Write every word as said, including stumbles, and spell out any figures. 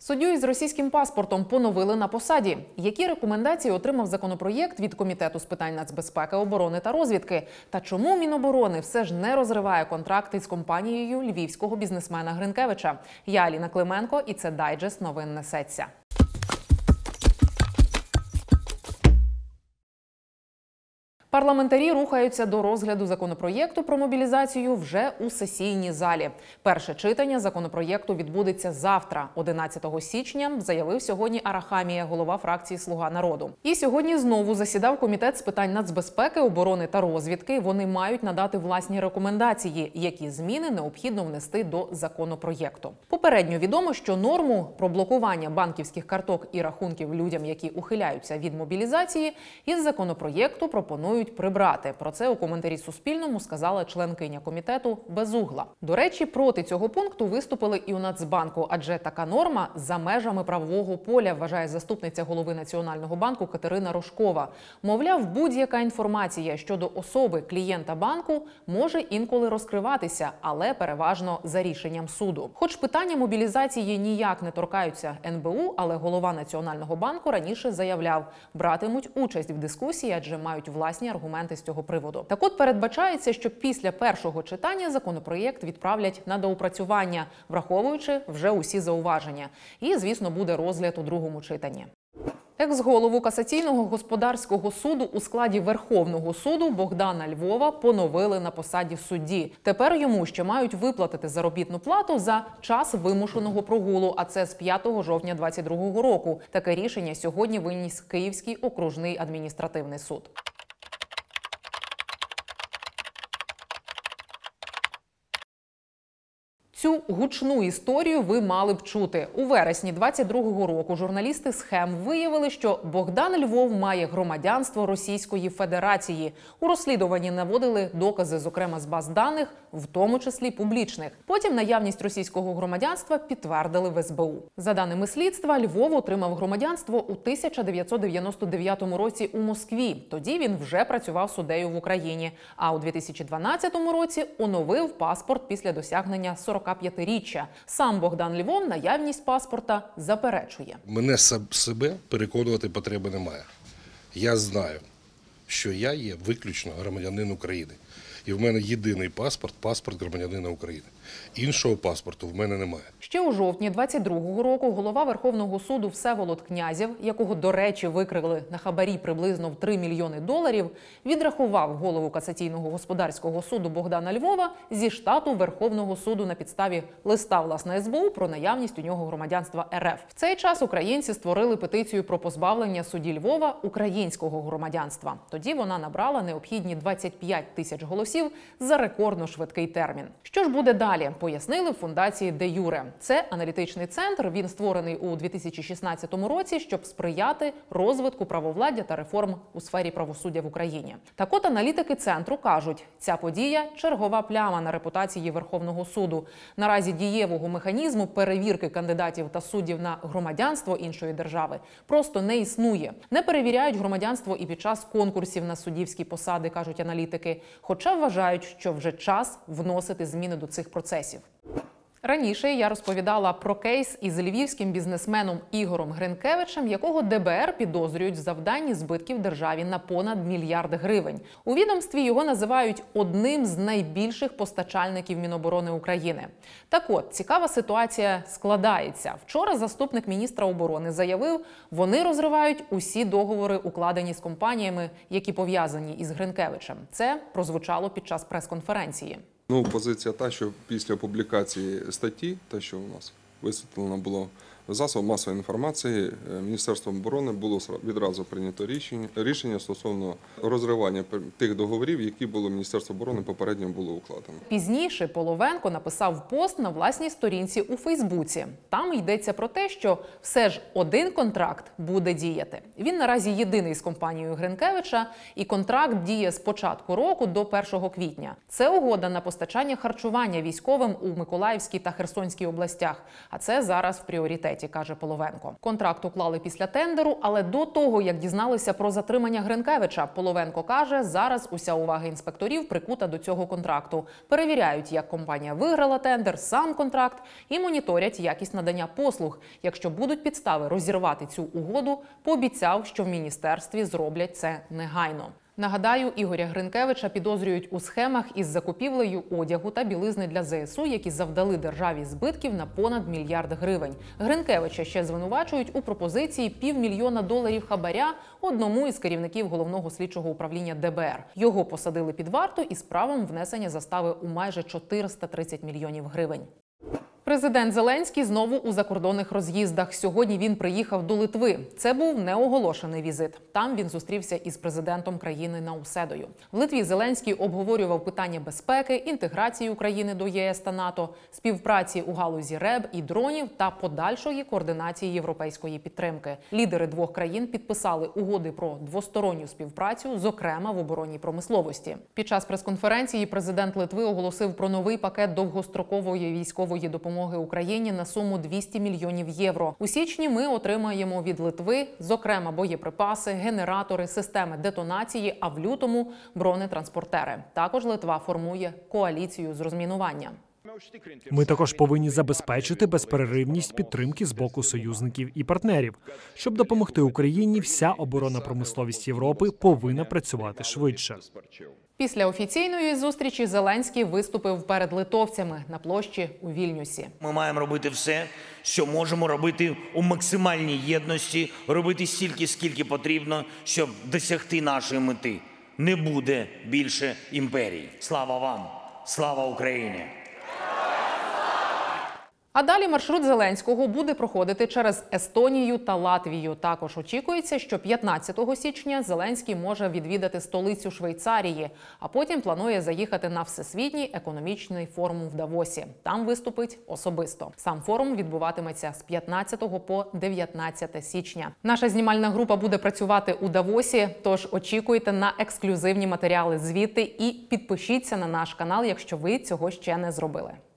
Суддю із російським паспортом поновили на посаді. Які рекомендації отримав законопроєкт від Комітету з питань нацбезпеки, оборони та розвідки? Та чому Міноборони все ж не розриває контракти з компанією львівського бізнесмена Гринкевича? Я Аліна Клименко, і це дайджест новин «Несеться». Парламентарі рухаються до розгляду законопроєкту про мобілізацію вже у сесійній залі. Перше читання законопроєкту відбудеться завтра, одинадцятого січня, заявив сьогодні Арахамія, голова фракції «Слуга народу». І сьогодні знову засідав Комітет з питань нацбезпеки, оборони та розвідки. Вони мають надати власні рекомендації, які зміни необхідно внести до законопроєкту. Попередньо відомо, що норму про блокування банківських карток і рахунків людям, які ухиляються від мобілізації, із законопроєкту пропонують прибрати. Про це у коментарі Суспільному сказала членкиня комітету Безугла. До речі, проти цього пункту виступили і у Нацбанку, адже така норма за межами правового поля, вважає заступниця голови Національного банку Катерина Рожкова. Мовляв, будь-яка інформація щодо особи клієнта банку може інколи розкриватися, але переважно за рішенням суду. Хоч питання мобілізації ніяк не торкаються ен бе у, але голова Національного банку раніше заявляв, братимуть участь в дискусії, адже мають власні аргументи з цього приводу. Так от передбачається, що після першого читання законопроєкт відправлять на доопрацювання, враховуючи вже усі зауваження. І, звісно, буде розгляд у другому читанні. Екс-голову Касаційного господарського суду у складі Верховного суду Богдана Львова поновили на посаді судді. Тепер йому ще мають виплатити заробітну плату за час вимушеного прогулу, а це з п'ятого жовтня двадцять другого року. Таке рішення сьогодні виніс Київський окружний адміністративний суд. Цю гучну історію ви мали б чути. У вересні двадцять другого року журналісти «Схем» виявили, що Богдан Львов має громадянство Російської Федерації. У розслідуванні наводили докази, зокрема з баз даних, в тому числі публічних. Потім наявність російського громадянства підтвердили в ес бе у. За даними слідства, Львов отримав громадянство у тисяча дев'ятсот дев'яносто дев'ятому році у Москві. Тоді він вже працював суддею в Україні. А у дві тисячі дванадцятому році оновив паспорт після досягнення сорокап'ятиріччя. Сам Богдан Львов наявність паспорта заперечує. Мене себе переконувати потреби немає. Я знаю, що я є виключно громадянин України. І в мене єдиний паспорт – паспорт громадянина України. Іншого паспорту в мене немає. Ще у жовтні двадцять другого року голова Верховного суду Всеволод Князєв, якого, до речі, викрили на хабарі приблизно в три мільйони доларів, відрахував голову Касаційного господарського суду Богдана Львова зі штату Верховного суду на підставі листа, власне, ес бе у про наявність у нього громадянства ер еф. В цей час українці створили петицію про позбавлення судді Львова українського громадянства. Тоді вона набрала необхідні двадцять п'ять тисяч голосів за рекордно швидкий термін. Що ж буде далі? Пояснили в фундації «Де Юре». Це аналітичний центр, він створений у дві тисячі шістнадцятому році, щоб сприяти розвитку правовладдя та реформ у сфері правосуддя в Україні. Так от аналітики центру кажуть, ця подія – чергова пляма на репутації Верховного суду. Наразі дієвого механізму перевірки кандидатів та суддів на громадянство іншої держави просто не існує. Не перевіряють громадянство і під час конкурсів на суддівські посади, кажуть аналітики, хоча вважають, що вже час вносити зміни до цих процесів. Раніше я розповідала про кейс із львівським бізнесменом Ігорем Гринкевичем, якого де бе ер підозрюють в завданні збитків державі на понад мільярд гривень. У відомстві його називають одним з найбільших постачальників Міноборони України. Так от, цікава ситуація складається. Вчора заступник міністра оборони заявив, вони розривають усі договори, укладені з компаніями, які пов'язані із Гринкевичем. Це прозвучало під час прес-конференції. Ну, позиція та, що після публікації статті, те, що у нас висвітлено було в засобах масової інформації, Міністерством оборони було відразу прийнято рішення, рішення стосовно розривання тих договорів, які було Міністерство оборони попередньо було укладено. Пізніше Половенко написав пост на власній сторінці у Фейсбуці. Там йдеться про те, що все ж один контракт буде діяти. Він наразі єдиний з компанією Гринкевича, і контракт діє з початку року до першого квітня. Це угода на постачання харчування військовим у Миколаївській та Херсонській областях, а це зараз в пріоритеті. комітеті, каже Половенко. Контракт уклали після тендеру, але до того, як дізналися про затримання Гринкевича, Половенко каже, зараз уся увага інспекторів прикута до цього контракту. Перевіряють, як компанія виграла тендер, сам контракт і моніторять якість надання послуг. Якщо будуть підстави розірвати цю угоду, пообіцяв, що в міністерстві зроблять це негайно. Нагадаю, Ігоря Гринкевича підозрюють у схемах із закупівлею одягу та білизни для зе ес у, які завдали державі збитків на понад мільярд гривень. Гринкевича ще звинувачують у пропозиції півмільйона доларів хабаря одному із керівників Головного слідчого управління де бе ер. Його посадили під варту із правом внесення застави у майже чотириста тридцять мільйонів гривень. Президент Зеленський знову у закордонних роз'їздах. Сьогодні він приїхав до Литви. Це був неоголошений візит. Там він зустрівся із президентом країни Науседою. В Литві Зеленський обговорював питання безпеки, інтеграції України до є ес та НАТО, співпраці у галузі РЕБ і дронів та подальшої координації європейської підтримки. Лідери двох країн підписали угоди про двосторонню співпрацю, зокрема в оборонній промисловості. Під час прес-конференції президент Литви оголосив про новий пакет довгострокової військової допомоги Україні на суму двісті мільйонів євро. У січні ми отримаємо від Литви, зокрема, боєприпаси, генератори, системи детонації, а в лютому – бронетранспортери. Також Литва формує коаліцію з розмінування. Ми також повинні забезпечити безперервність підтримки з боку союзників і партнерів. Щоб допомогти Україні, вся оборонна промисловість Європи повинна працювати швидше. Після офіційної зустрічі Зеленський виступив перед литовцями на площі у Вільнюсі. Ми маємо робити все, що можемо робити у максимальній єдності, робити стільки, скільки потрібно, щоб досягти нашої мети. Не буде більше імперій. Слава вам! Слава Україні! А далі маршрут Зеленського буде проходити через Естонію та Латвію. Також очікується, що п'ятнадцятого січня Зеленський може відвідати столицю Швейцарії, а потім планує заїхати на Всесвітній економічний форум в Давосі. Там виступить особисто. Сам форум відбуватиметься з п'ятнадцятого по дев'ятнадцяте січня. Наша знімальна група буде працювати у Давосі, тож очікуйте на ексклюзивні матеріали звідти і підпишіться на наш канал, якщо ви цього ще не зробили.